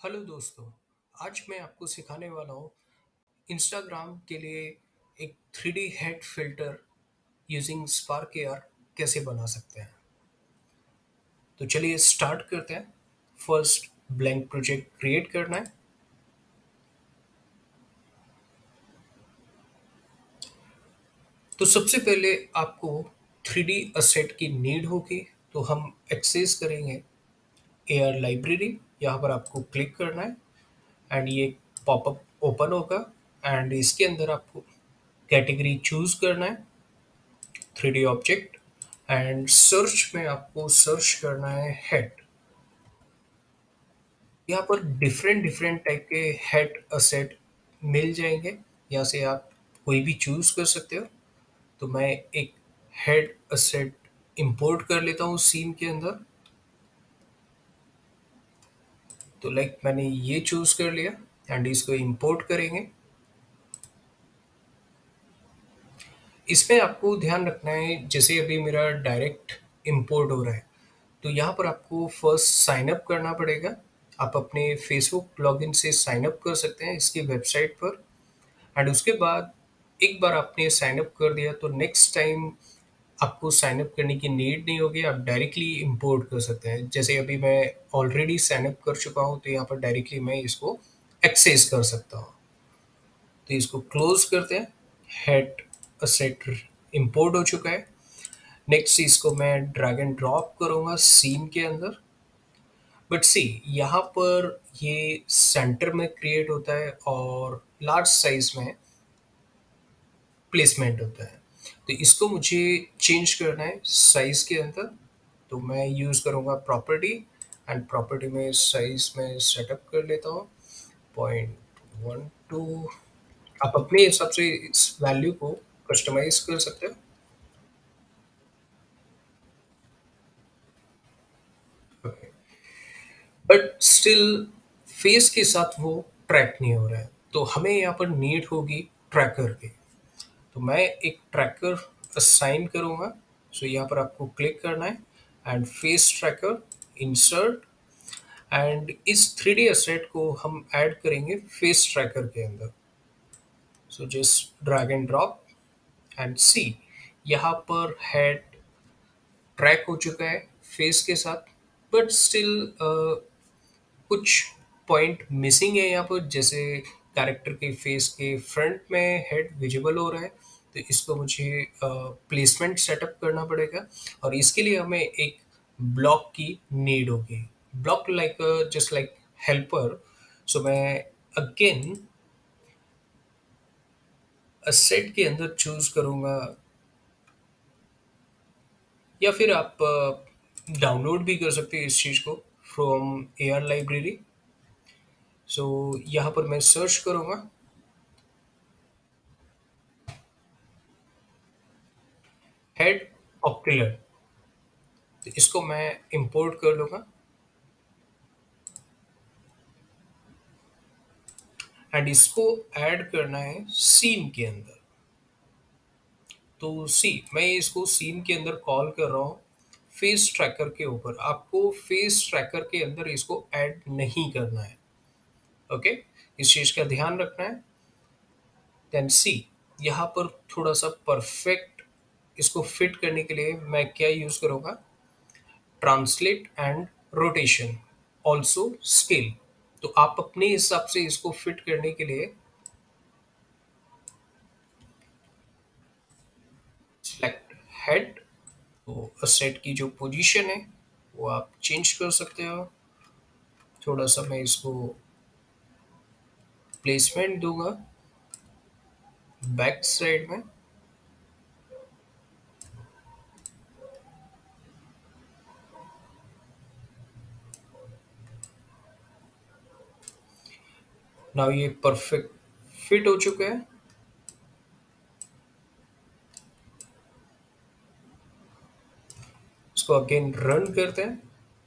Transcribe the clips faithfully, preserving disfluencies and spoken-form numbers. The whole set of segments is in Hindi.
हेलो दोस्तों। आज मैं आपको सिखाने वाला हूँ इंस्टाग्राम के लिए एक three D head filter using Spark AR कैसे बना सकते हैं। तो चलिए स्टार्ट करते हैं। फर्स्ट ब्लैंक प्रोजेक्ट क्रिएट करना है। तो सबसे पहले आपको थ्री डी असेट की नीड होगी, तो हम एक्सेस करेंगे एआर लाइब्रेरी। यहाँ पर आपको क्लिक करना है एंड ये पॉपअप ओपन होगा एंड इसके अंदर आपको कैटेगरी चूज करना है three D object and search में आपको सर्च करना है हेड। यहाँ पर डिफरेंट डिफरेंट टाइप के हेड असेट मिल जाएंगे। यहाँ से आप कोई भी चूज कर सकते हो। तो मैं एक हेड असेट इंपोर्ट कर लेता हूँ सीन के अंदर। तो लाइक मैंने ये चूज कर लिया एंड इसको इंपोर्ट करेंगे। इसमें आपको ध्यान रखना है, जैसे अभी मेरा डायरेक्ट इंपोर्ट हो रहा है, तो यहाँ पर आपको फर्स्ट साइन अप करना पड़ेगा। आप अपने फेसबुक लॉगिन से साइन अप कर सकते हैं इसकी वेबसाइट पर एंड उसके बाद एक बार आपने साइन अप कर दिया तो नेक्स्ट टाइम आपको साइन अप करने की नीड नहीं होगी। आप डायरेक्टली इंपोर्ट कर सकते हैं। जैसे अभी मैं ऑलरेडी साइन अप कर चुका हूँ, तो यहाँ पर डायरेक्टली मैं इसको एक्सेस कर सकता हूँ। तो इसको क्लोज करते हैं। हेड असेट इंपोर्ट हो चुका है। नेक्स्ट इसको मैं ड्रैग एंड ड्रॉप करूंगा सीन के अंदर। बट सी, यहाँ पर ये सेंटर में क्रिएट होता है और लार्ज साइज में प्लेसमेंट होता है। तो इसको मुझे चेंज करना है साइज के अंदर। तो मैं यूज करूंगा प्रॉपर्टी एंड प्रॉपर्टी में साइज में सेटअप कर लेता हूँ पॉइंट वन टू। आप अपने हिसाब से इस वैल्यू को कस्टमाइज कर सकते हो। बट स्टिल फेस के साथ वो ट्रैक नहीं हो रहा है, तो हमें यहाँ पर नीड होगी ट्रैकर की। तो मैं एक ट्रैकर असाइन करूँगा। सो यहाँ पर आपको क्लिक करना है and face tracker insert and इस थ्री डी एसेट को हम ऐड करेंगे फेस ट्रैकर के अंदर। So just drag and drop and see, यहाँ पर हेड ट्रैक हो चुका है फेस के साथ। बट स्टिल कुछ पॉइंट मिसिंग है यहाँ पर। जैसे कैरेक्टर के फेस के फ्रंट में हेड विजिबल हो रहा है, तो इसको मुझे प्लेसमेंट सेटअप करना पड़ेगा और इसके लिए हमें एक ब्लॉक की नीड होगी। Block like just like helper. So मैं अगेन असेट के अंदर चूज करूंगा, या फिर आप डाउनलोड भी कर सकते हैं इस चीज़ को फ्रॉम एआर लाइब्रेरी। सो यहाँ पर मैं सर्च करूंगा हेड ऑक्यूलर। तो इसको मैं इंपोर्ट कर लूँगा एंड इसको ऐड करना है सीन के अंदर। तो सी, मैं इसको सीन के अंदर कॉल कर रहा हूँ फेस ट्रैकर के ऊपर। आपको फेस ट्रैकर के अंदर इसको ऐड नहीं करना है। ओके, इस चीज़ का ध्यान रखना है। देन सी, यहाँ पर थोड़ा सा परफेक्ट इसको फिट करने के लिए मैं क्या यूज़ करूँगा, translate and rotation also scale. तो आप अपने हिसाब से इसको फिट करने के लिए सेलेक्ट हेड। तो असेट की जो पोजीशन है वो आप चेंज कर सकते हो। थोड़ा सा मैं इसको प्लेसमेंट दूंगा बैक साइड में। नाउ ये परफेक्ट फिट हो चुका है। इसको अगेन रन करते हैं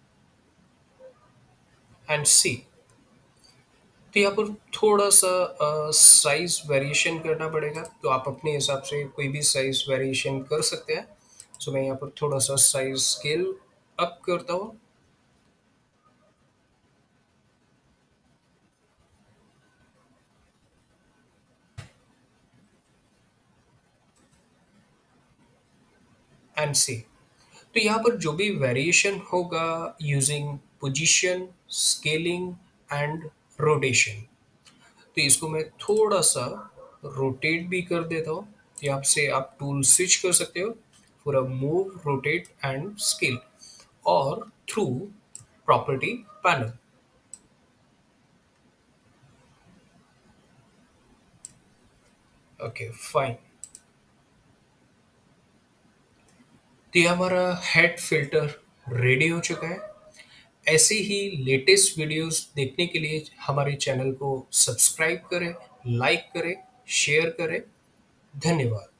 एंड सी। तो यहाँ पर थोड़ा सा साइज वेरिएशन करना पड़ेगा, तो आप अपने हिसाब से कोई भी साइज वेरिएशन कर सकते हैं। सो मैं यहाँ पर थोड़ा सा साइज स्केल अप करता हूँ। एंड से। तो यहाँ पर जो भी वेरिएशन होगा using position, scaling and rotation. तो इसको मैं थोड़ा सा रोटेट भी कर देता हूँ। यहाँ से आप टूल स्विच कर सकते हो for a move, rotate and scale और through property panel. Okay fine. तो ये हमारा हेड फिल्टर रेडी हो चुका है। ऐसे ही लेटेस्ट वीडियोस देखने के लिए हमारे चैनल को सब्सक्राइब करें, लाइक करें, शेयर करें। धन्यवाद।